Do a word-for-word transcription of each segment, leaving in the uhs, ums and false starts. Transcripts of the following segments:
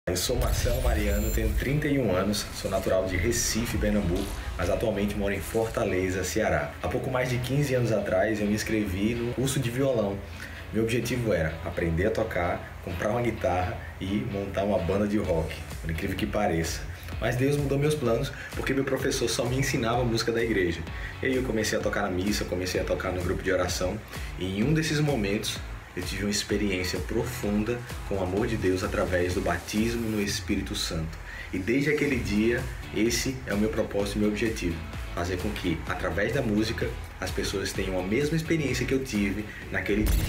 Eu sou Marcelo Mariano, tenho trinta e um anos, sou natural de Recife, Pernambuco, mas atualmente moro em Fortaleza, Ceará. Há pouco mais de quinze anos atrás eu me inscrevi no curso de violão. Meu objetivo era aprender a tocar, comprar uma guitarra e montar uma banda de rock, por incrível que pareça. Mas Deus mudou meus planos porque meu professor só me ensinava a música da igreja. E aí eu comecei a tocar na missa, comecei a tocar no grupo de oração e em um desses momentos eu tive uma experiência profunda com o amor de Deus através do batismo no Espírito Santo. E desde aquele dia, esse é o meu propósito e meu objetivo. Fazer com que, através da música, as pessoas tenham a mesma experiência que eu tive naquele dia.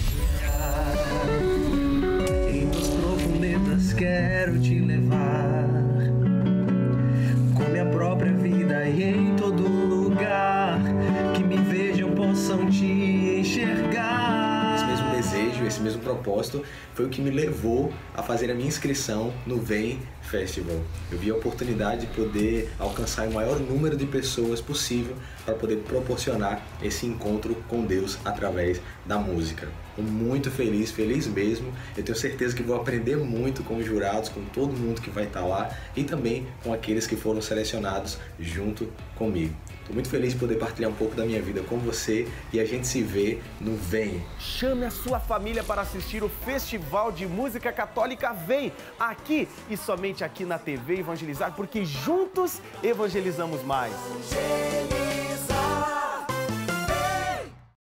Em tuas profundezas quero te levar, com minha própria vida e em todo lugar, que me vejam possam te enxergar. Esse mesmo desejo, esse mesmo propósito foi o que me levou a fazer a minha inscrição no Vem Festival. Eu vi a oportunidade de poder alcançar o maior número de pessoas possível para poder proporcionar esse encontro com Deus através da música. Estou muito feliz, feliz mesmo. Eu tenho certeza que vou aprender muito com os jurados, com todo mundo que vai estar lá e também com aqueles que foram selecionados junto comigo. Estou muito feliz de poder partilhar um pouco da minha vida com você e a gente se vê no Vem. Chame a sua família para assistir o Festival de Música Católica Vem, aqui e somente aqui na T V Evangelizar, porque juntos evangelizamos mais.